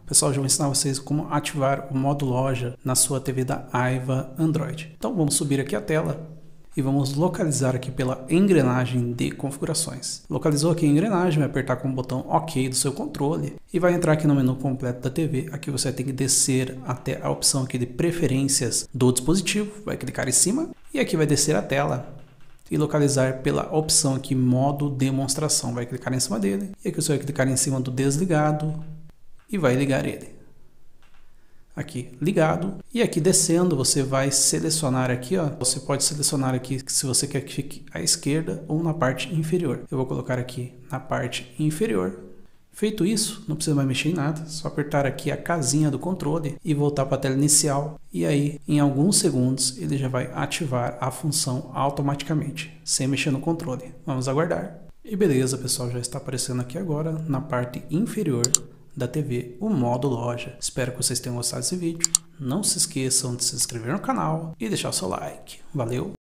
Pessoal, já vou ensinar vocês como ativar o modo loja na sua TV da Aiva Android. Então vamos subir aqui a tela e vamos localizar aqui pela engrenagem de configurações. Localizou aqui a engrenagem, vai apertar com o botão OK do seu controle e vai entrar aqui no menu completo da TV. Aqui você tem que descer até a opção aqui de preferências do dispositivo, vai clicar em cima e aqui vai descer a tela e localizar pela opção aqui modo demonstração, vai clicar em cima dele e aqui você vai clicar em cima do desligado e vai ligar ele. Aqui ligado, e aqui descendo você vai selecionar aqui, ó, você pode selecionar aqui se você quer que fique à esquerda ou na parte inferior. Eu vou colocar aqui na parte inferior. Feito isso, não precisa mais mexer em nada, só apertar aqui a casinha do controle e voltar para a tela inicial, e aí em alguns segundos ele já vai ativar a função automaticamente, sem mexer no controle. Vamos aguardar. E beleza, pessoal, já está aparecendo aqui agora na parte inferior da TV o modo loja. Espero que vocês tenham gostado desse vídeo. Não se esqueçam de se inscrever no canal e deixar o seu like. Valeu!